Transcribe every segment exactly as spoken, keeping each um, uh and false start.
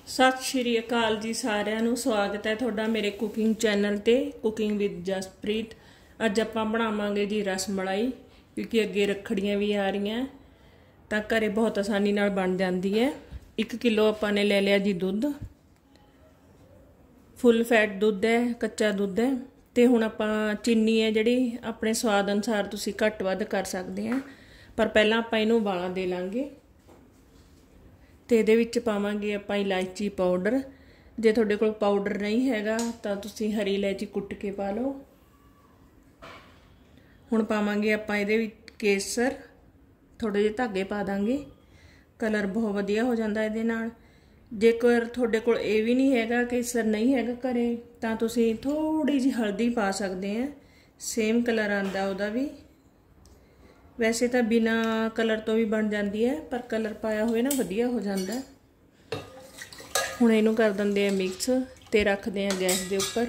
सत श्री अकाल जी सारिਆਂ ਨੂੰ स्वागत है ਤੁਹਾਡਾ मेरे कुकिंग चैनल ਤੇ कुकिंग विद जसप्रीत। ਅੱਜ ਆਪਾਂ ਬਣਾਵਾਂਗੇ जी रस मलाई, क्योंकि ਅੱਗੇ ਰੱਖੜੀਆਂ भी आ रही हैं ਤਾਂ ਘਰੇ बहुत आसानी ਨਾਲ बन जाती है। एक किलो ਆਪਾਂ ने ले लिया जी दुध, फुल फैट दुध है, कच्चा दुध है। ਤੇ ਹੁਣ ਆਪਾਂ चीनी है ਜਿਹੜੀ ਆਪਣੇ स्वाद अनुसार ਤੁਸੀਂ ਘੱਟ ਵੱਧ कर सकते हैं, पर पहला ਆਪਾਂ ਇਹਨੂੰ ਉਬਾਲਾ ਦੇ ਲਾਂਗੇ। ਤੇ ਇਹਦੇ ਵਿੱਚ ਪਾਵਾਂਗੇ ਆਪਾਂ ਇਲਾਇਚੀ ਪਾਊਡਰ। ਜੇ ਤੁਹਾਡੇ ਕੋਲ ਪਾਊਡਰ ਨਹੀਂ ਹੈਗਾ ਤਾਂ ਤੁਸੀਂ ਹਰੀ ਇਲਾਇਚੀ ਕੁੱਟ ਕੇ ਪਾ ਲਓ। ਹੁਣ ਪਾਵਾਂਗੇ ਆਪਾਂ ਇਹਦੇ ਵਿੱਚ ਕੇਸਰ, ਥੋੜੇ ਜਿਹੇ ਧਾਗੇ ਪਾ ਦਾਂਗੇ, ਕਲਰ ਬਹੁਤ ਵਧੀਆ ਹੋ ਜਾਂਦਾ ਇਹਦੇ ਨਾਲ। ਜੇਕਰ ਤੁਹਾਡੇ ਕੋਲ ਇਹ ਵੀ ਨਹੀਂ ਹੈਗਾ, ਕੇਸਰ ਨਹੀਂ ਹੈਗਾ ਘਰੇ, ਤਾਂ ਤੁਸੀਂ ਥੋੜੀ ਜਿਹੀ ਹਲਦੀ ਪਾ ਸਕਦੇ ਆ, ਸੇਮ ਕਲਰ ਆਂਦਾ ਉਹਦਾ ਵੀ। वैसे तो बिना कलर तो भी बन जाती है, पर कलर पाया हुए ना वधिया हो जाता है। हुण इहनूं कर दिंदे आ मिक्स ते रखते हैं गैस के उपर।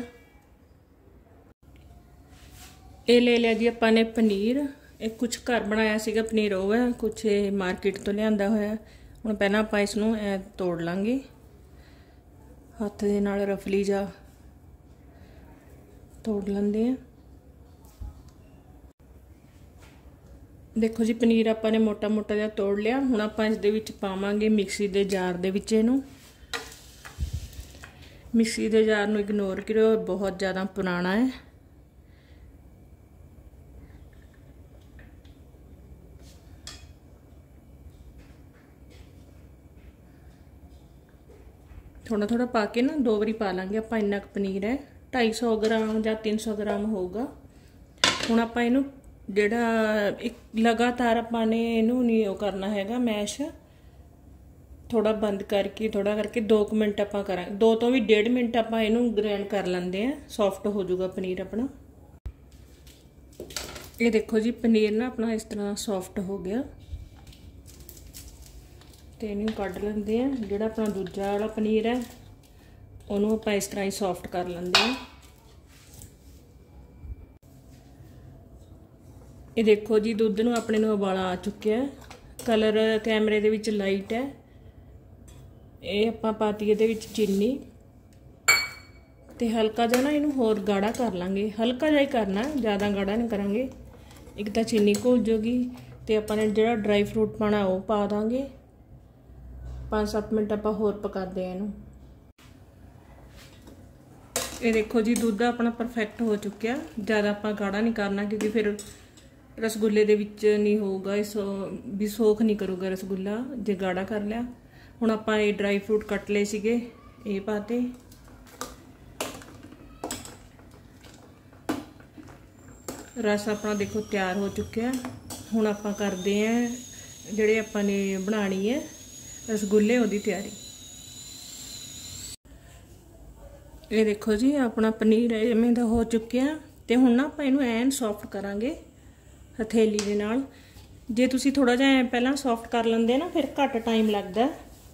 ये ले लिया जी आपां ने पनीर। एक कुछ घर बनाया सीगा पनीर, वो है कुछ मार्केट तो लिआंदा होया। हुण पहलां आपां इसनूं ऐ तोड़ लांगे हत्थ दे नाल, रफली जा तोड़ लैंदे आ। देखो जी पनीर आपां ने मोटा मोटा जिहा तोड़ लिया। हुण आपां इस दे विच पावांगे मिक्सी दे जार दे विच इहनूं। मिक्सी दे जार नूं इग्नोर करो, बहुत ज़्यादा पुराना है। थोड़ा थोड़ा पा के ना दो बारी पा लांगे आपां। इन्ना क पनीर है, ढाई सौ ग्राम या तीन सौ ग्राम होगा। हुण आपां इहनूं ਜਿਹੜਾ ਇੱਕ ਲਗਾਤਾਰ ਆਪਾਂ ਨੇ ਇਹਨੂੰ ਨਹੀਂ ਉਹ ਕਰਨਾ ਹੈਗਾ ਮੈਸ਼, ਥੋੜਾ ਬੰਦ ਕਰਕੇ ਥੋੜਾ ਕਰਕੇ ਦੋ ਕੁ ਮਿੰਟ ਆਪਾਂ ਕਰਾਂਗੇ, ਦੋ ਤੋਂ ਵੀ ਡੇਢ ਮਿੰਟ ਆਪਾਂ ਇਹਨੂੰ ਗ੍ਰਾਈਂਡ ਕਰ ਲੈਂਦੇ ਆ, ਸੌਫਟ ਹੋ ਜਾਊਗਾ ਪਨੀਰ ਆਪਣਾ। ਇਹ ਦੇਖੋ ਜੀ ਪਨੀਰ ਨਾ ਆਪਣਾ ਇਸ ਤਰ੍ਹਾਂ ਸੌਫਟ ਹੋ ਗਿਆ ਤੇ ਇਹਨੂੰ ਕੱਢ ਲੈਂਦੇ ਆ। ਜਿਹੜਾ ਆਪਣਾ ਦੂਜਾ ਵਾਲਾ ਪਨੀਰ ਹੈ ਉਹਨੂੰ ਆਪਾਂ ਇਸ ਤਰ੍ਹਾਂ ਹੀ ਸੌਫਟ ਕਰ ਲੈਂਦੇ ਆ। ये देखो जी दुध नूं अपने नूं उबाला आ चुकिया है। कलर कैमरे दे विच लाइट है। ये आपां पाती इहदे विच चीनी ते हल्का जिहा ना इहनूं होर गाढ़ा कर लांगे। हल्का जिहा ही करना, ज़्यादा गाढ़ा नहीं करांगे। एक तां चीनी घुल जाऊगी ते आपां ने जिहड़ा ड्राई फ्रूट पाना वो पा दांगे। पाँच सत्त मिनट आपां होर पकाते हैं इहनूं। ये देखो जी दुध अपना परफेक्ट हो चुकिया। ज़्यादा आपां गाढ़ा नहीं करना, क्योंकि फिर रसगुल्ले दे विच नहीं होगा, सो भी सोख नहीं करूगा रसगुल्ला जे गाढ़ा कर लिया। हुण आपां ये ड्राई फ्रूट कट लए सीगे, ये पाते। रस अपना देखो तैयार हो चुका है। हुण आपां करदे हैं जिहड़े आपां ने बनानी है रसगुल्ले, उहदी तैयारी। ये देखो जी अपना पनीर इवें दा हो चुकिया ते हुण ना आपां इहनूं ऐन सॉफ्ट करांगे हथेली दे नाल। जे तुसी थोड़ा जिहा पहलां सॉफ्ट कर लेंदे ना, फिर घट टाइम लगदा।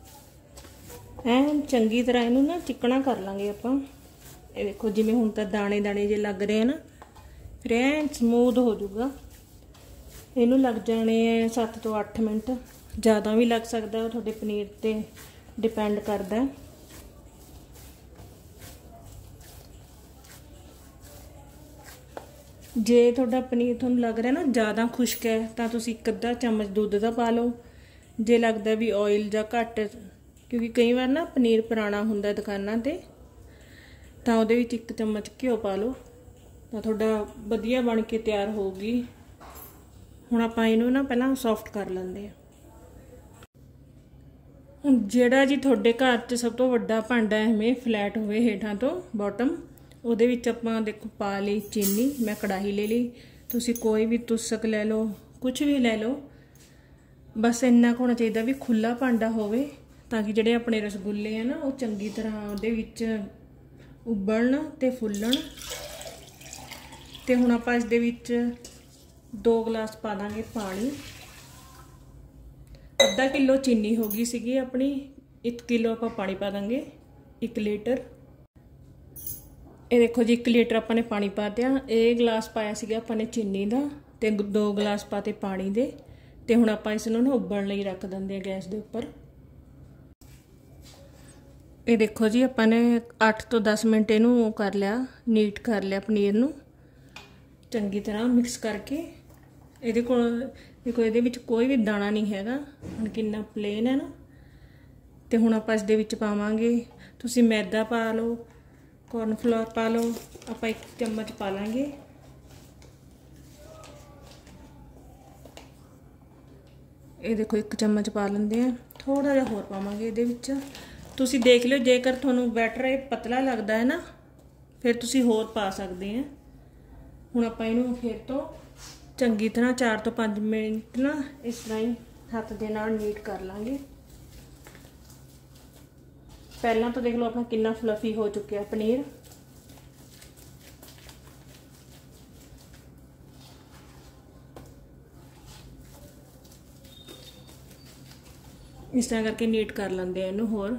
ऐन चंगी तरह इहनूं ना चिकना कर लांगे आपां। ये देखो जिवें हुण तां दाणे दाणे जे लग रहे हैं ना, फिर ऐन स्मूथ हो जाऊगा। इहनूं लग जाने सत्त तो अठ मिनट, ज़्यादा भी लग सकदा, तुहाडे पनीर ते डिपेंड करदा। जे तुहाडा पनीर तुहानूं लग रहा ना ज़्यादा खुश्क है तो तुसीं एक अद्धा चम्मच दुध दा पा लो। जे लगदा भी ऑयल जां घट, क्योंकि कई बार ना पनीर पुराना हुंदा दुकानां ते, तां उहदे विच एक चम्मच घिओ पा लो, तां तुहाडा वधिया बन के तैयार होगी। हुण आपां इहनूं ना पहलां सॉफ्ट कर लैंदे आ। हुण जिहड़ा जी तुहाडे घर 'च सब तो वड्डा भांडा एवें फ्लैट होवे हेठां तो बॉटम, ਉਹਦੇ ਵਿੱਚ ਆਪਾਂ देखो पा ली चीनी। मैं कढ़ाई ले ली, तुसी कोई भी तुसक ले लो, कुछ भी ले लो, बस इन्ना होना चाहिए भी खुला भांडा होवे, ताकि ਜਿਹੜੇ ਆਪਣੇ रसगुल्ले है ना वो चंगी तरह ਉਹਦੇ ਵਿੱਚ उबलण ते फुੱਲਣ। ਤੇ ਹੁਣ ਆਪਾਂ ਇਸ ਦੇ ਵਿੱਚ दो गिलास पा ਦਾਂਗੇ पानी। आधा किलो चीनी हो गई सीगी अपनी, एक किलो ਆਪਾਂ पानी पा ਦਾਂਗੇ, एक लीटर। ये देखो जी एक लीटर अपने पानी पा दिया। एक गिलास पाया सीगा अपने चीनी का, ते दो गिलास पाते पानी दे। ते हुण आपां इस नूं ना उबलण लई रख दिंदे आ गैस दे उपर। ये देखो जी अपने अठ तो दस मिनट इनू कर लिया, नीट कर लिया पनीर नू चंगी तरह मिक्स करके। ये को देखो ये कोई भी दाना नहीं हैगा, हुण कितना प्लेन है ना। तो हुण आपां इस दे विच पावांगे, तुसीं मैदा पा लो, कॉर्नफ्लोर पा लो, आपां एक चम्मच पा लांगे। ये देखो एक चम्मच पा लेंदे हैं, थोड़ा जिहा होर पावांगे इहदे विच। तुसीं देख लिओ जेकर तुहानूं बैटर ये पतला लगदा है ना, फिर तुसीं होर पा सकदे हैं। हुण आपां इहनूं फिर तो चंगी तरह चार तो पाँच मिनट ना इस तरह ही हत्थ दे नाल नीट कर लांगे। पहला तो देख लो अपना कितना फ्लफी हो चुका पनीर। इस तरह करके नीट कर लेंगे इनू होर।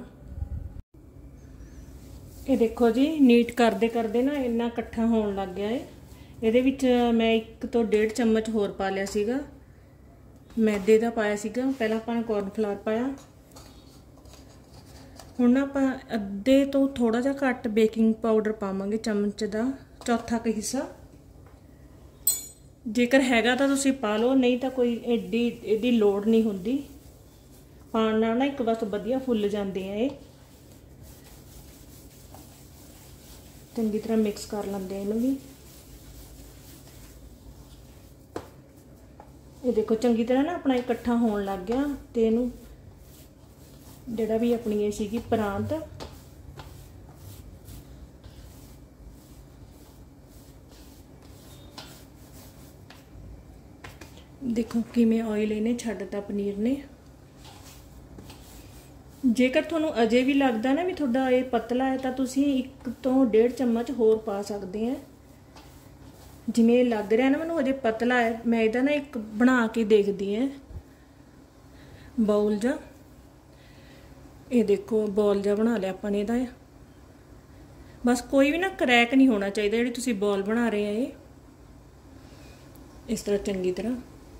ये देखो जी नीट करते करते ना इन्ना इकट्ठा होने लग गया है। ਇਹਦੇ ਵਿੱਚ मैं एक तो डेढ़ चम्मच होर पा लिया सीगा मैदे का, पाया सीगा पहला ਆਪਾਂ कॉर्नफ्लोर पाया। ਹੁਣ ਨਾ ਆਪਾਂ ਅੱਧੇ ਤੋਂ ਥੋੜਾ ਜਿਹਾ ਘੱਟ ਬੇਕਿੰਗ ਪਾਊਡਰ ਪਾਵਾਂਗੇ, ਚਮਚ ਦਾ ਚੌਥਾ ਕੁ ਹਿੱਸਾ। ਜੇਕਰ ਹੈਗਾ ਤਾਂ ਤੁਸੀਂ ਪਾ ਲਓ, ਨਹੀਂ ਤਾਂ ਕੋਈ ਐਡੀ ਇਹਦੀ ਲੋੜ ਨਹੀਂ ਹੁੰਦੀ। ਪਾਣ ਨਾਲ ਨਾ ਇੱਕ ਬਸ ਵਧੀਆ ਫੁੱਲ ਜਾਂਦੇ ਆ। ਇਹ ਚੰਗੀ ਤਰ੍ਹਾਂ ਮਿਕਸ ਕਰ ਲੈਂਦੇ ਇਹਨੂੰ ਵੀ। ये देखो चंगी तरह ना अपना इकट्ठा होने लग गया। तो इनू जिहड़ा भी अपनी ये सीगी परांत, देखो किवें ऑयल इन्हें छड्डता पनीर ने। जेकर तुहानूं अजे भी लगदा ना भी तुहाडा ये पतला है, तो तुसीं एक तो डेढ़ चम्मच होर पा सकदे हैं। जिमें लग रहा ना मैनूं अजे पतला है, मैं इहदा ना एक बना के देखदी है बाउल जा। ये देखो बॉल जा बना लिया अपन इहदा। बस कोई भी ना क्रैक नहीं होना चाहिए जिहड़ी तुसीं बॉल बना रहे हैं। ये इस तरह चंगी तरह।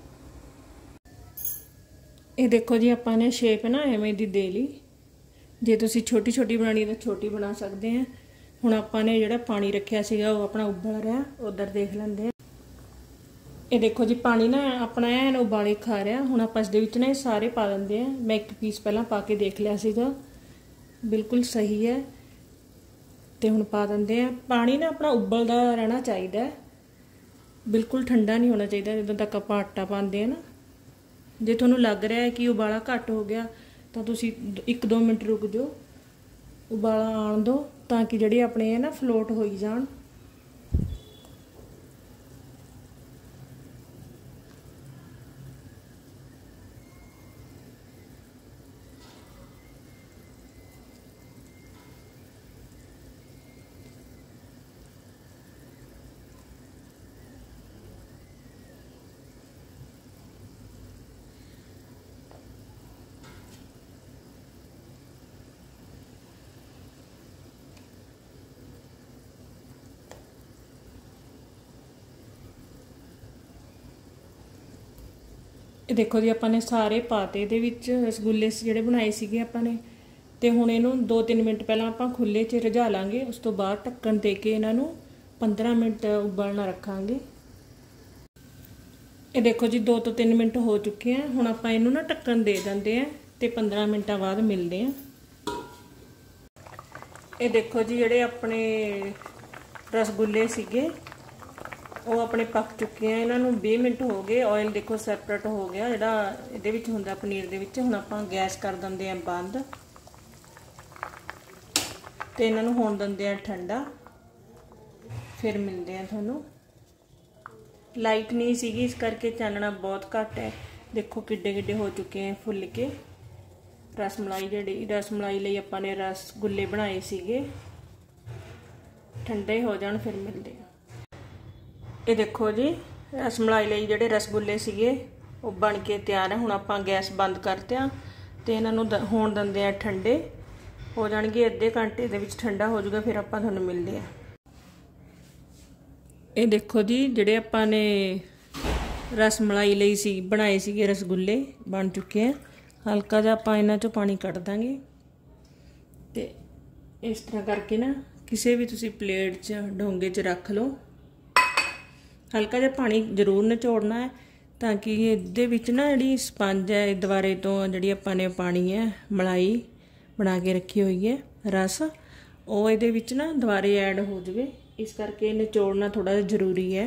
ये देखो जी आपां ने शेप ना एवें दी दे ली। जे तुसीं छोटी छोटी बनानी तो छोटी बना सकते हैं। ਹੁਣ ਆਪਾਂ ਨੇ ਜਿਹੜਾ ਪਾਣੀ ਰੱਖਿਆ ਸੀਗਾ ਉਹ ਆਪਣਾ ਉਬਲ ਰਿਹਾ, ਉਧਰ ਦੇਖ ਲੈਂਦੇ ਆ। ਇਹ ਦੇਖੋ ਜੀ ਪਾਣੀ ਨਾ ਆਪਣਾ ਐਨ ਉਬਾਲੇ ਖਾ ਰਿਹਾ। ਹੁਣ ਆਪਾਂ ਇਸ ਦੇ ਵਿੱਚ ਨਾ ਇਹ ਸਾਰੇ ਪਾ ਦਿੰਦੇ ਆ। ਮੈਂ ਇੱਕ ਪੀਸ ਪਹਿਲਾਂ ਪਾ ਕੇ ਦੇਖ ਲਿਆ ਸੀਗਾ, ਬਿਲਕੁਲ ਸਹੀ ਹੈ। ਤੇ ਹੁਣ ਪਾ ਦਿੰਦੇ ਆ। ਪਾਣੀ ਨਾ ਆਪਣਾ ਉਬਲਦਾ ਰਹਿਣਾ ਚਾਹੀਦਾ, ਬਿਲਕੁਲ ਠੰਡਾ ਨਹੀਂ ਹੋਣਾ ਚਾਹੀਦਾ ਜਦੋਂ ਤੱਕ ਆਪਾਂ ਆਟਾ ਪਾਉਂਦੇ ਆ ਨਾ। ਜੇ ਤੁਹਾਨੂੰ ਲੱਗ ਰਿਹਾ ਹੈ ਕਿ ਉਬਾਲਾ ਘੱਟ ਹੋ ਗਿਆ ਤਾਂ ਤੁਸੀਂ ਇੱਕ ਦੋ ਮਿੰਟ ਰੁਕ ਜਾਓ, ਉਬਾਲਾ ਆਉਣ ਦਿਓ, ਤਾਂ ਕਿ ਜਿਹੜੇ ਆਪਣੇ ਇਹ ਨਾ ਫਲੋਟ ਹੋਈ ਜਾਣ। ਇਹ ਦੇਖੋ ਜੀ ਆਪਾਂ ਨੇ ਸਾਰੇ ਪਾਤੇ ਇਹਦੇ ਵਿੱਚ ਰਸਗੁੱਲੇ ਜਿਹੜੇ ਬਣਾਏ ਸੀਗੇ ਆਪਾਂ ਨੇ। ਤੇ ਹੁਣ ਇਹਨੂੰ ਦੋ ਤਿੰਨ ਮਿੰਟ ਪਹਿਲਾਂ ਆਪਾਂ ਖੁੱਲੇ 'ਚ ਰਝਾ ਲਾਂਗੇ। ਉਸ ਤੋਂ ਬਾਅਦ ਢੱਕਣ ਦੇ ਕੇ ਇਹਨਾਂ ਨੂੰ ਪੰਦਰਾਂ ਮਿੰਟ ਉਬਲਣਾ ਰੱਖਾਂਗੇ। ਇਹ ਦੇਖੋ ਜੀ ਦੋ ਤੋਂ ਤਿੰਨ ਮਿੰਟ ਹੋ ਚੁੱਕੇ ਆ। ਹੁਣ ਆਪਾਂ ਇਹਨੂੰ ਨਾ ਢੱਕਣ ਦੇ ਦਿੰਦੇ ਆ ਤੇ ਪੰਦਰਾਂ ਮਿੰਟਾਂ ਬਾਅਦ ਮਿਲਦੇ ਆ। ਇਹ ਦੇਖੋ ਜੀ ਜਿਹੜੇ ਆਪਣੇ ਰਸਗੁੱਲੇ ਸੀਗੇ ਉਹ ਆਪਣੇ पक चुके हैं। इन्हों बीस मिनट हो गए। ऑयल देखो सैपरेट हो गया जिहड़ा इहदे विच हुंदा पनीर दे विच। हुण आपां गैस कर दिंदे आ बंद ते इन्हां नूं होण दिंदे आ ठंडा, फिर मिलदे आ तुहानूं। लाइट नहीं सीगी इस करके चानना बहुत घट है। देखो किड्डे किड्डे हो चुके हैं फुल के। रसमलाई जिहड़ी रसमलाई लई आपां ने रसगुल्ले बनाए सीगे, ठंडे हो जाण फिर मिलदे आ। ये देखो जी रसमलाई लई जिहड़े रसगुल्ले सीगे वो बन के तैयार है। हुण आपां गैस बंद करते हैं ते इन्हां नूं होण दिंदे आ ठंडे हो जाणगे। अद्धे घंटे दे विच ठंडा हो जाऊगा, फिर आपां तुहानूं मिलदे आ। ये देखो जी जिहड़े आपां ने रसमलाई लई सी बनाए सीगे रसगुल्ले बन चुके हैं। हल्का जिहा आपां इन्हां चों पानी कढ दांगे ते इस तरह करके ना किसी भी तुसी प्लेट च डोंगे च रख लो। हल्का जिहा पानी जरूर निचोड़ना है ताकि इहदे विच ना जिहड़ी स्पंज है दुबारे तो जिहड़ी आपां ने पानी है मलाई बना के रखी हुई है रस वो इहदे विच ना दुबारे ऐड हो जाए, इस करके निचोड़ना थोड़ा जरूरी है।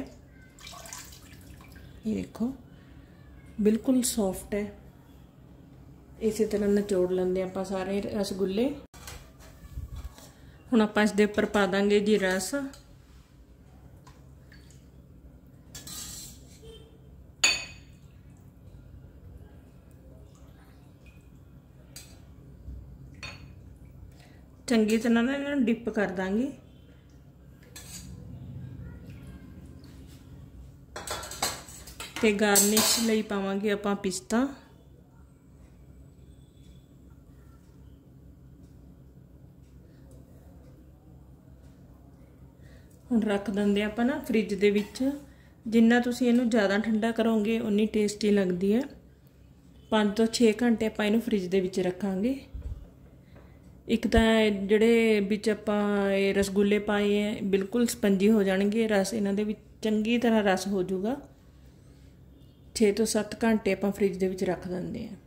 ये देखो बिल्कुल सॉफ्ट है। इसी तरह निचोड़ लेंगे आपां सारे रसगुल्ले। हुण आपां इस दे उपर पा दांगे जी रस। चंगी तरह ना इन्हां नूं डिप कर दांगे। ते गार्निश लई पावांगे आपां पिस्ता। हुण रख देंगे आपां ना फ्रिज दे विच। जिन्ना तुसीं इहनूं ज़्यादा ठंडा करोगे उन्नी टेस्टी लगदी है। पाँच तो छे घंटे आपां इहनूं फ्रिज दे विच रखांगे। एक तो जिहड़े विच आपां रसगुल्ले पाए हैं बिल्कुल स्पंजी हो जाणगे, रस इन्हां दे विच चंगी तरह रस हो जाऊगा। छे तो सत्त घंटे आपां फ्रिज दे विच रख दिंदे हैं।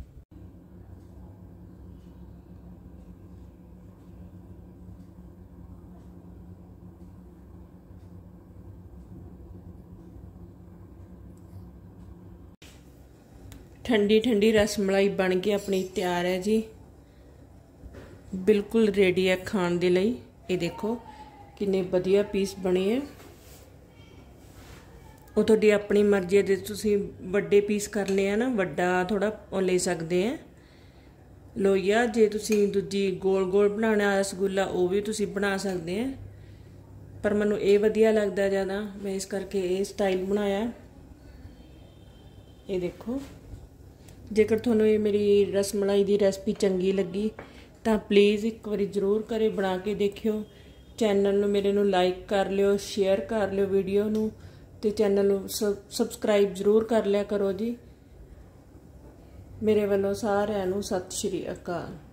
ठंडी ठंडी रसमलाई बन के अपनी तैयार है जी, बिल्कुल रेडी है खाण दे लई। ये देखो किन्ने वधिया पीस बने है। वो तुहाडी अपनी मर्जी है, जे तुसीं वड्डे पीस करने आ ना वड्डा थोड़ा ले सकते हैं लोइया। जे तुसीं दूजी गोल गोल बनाना रसगुल्ला वो भी तुसीं बना सकते हैं, पर मैनूं ये वधिया लगदा ज़्यादा, मैं इस करके ये स्टाइल बनाया। ये देखो जेकर तुहानूं ये मेरी रसमलाई की रेसिपी चंगी लगी तो प्लीज़ एक बार जरूर घरे बना के देखियो। चैनल नूं मेरे नूं लाइक कर लियो, शेयर कर लियो वीडियो नूं, ते चैनल नूं सबसक्राइब जरूर कर लिया करो जी। मेरे वालों सारिआं नूं सत श्री अकाल।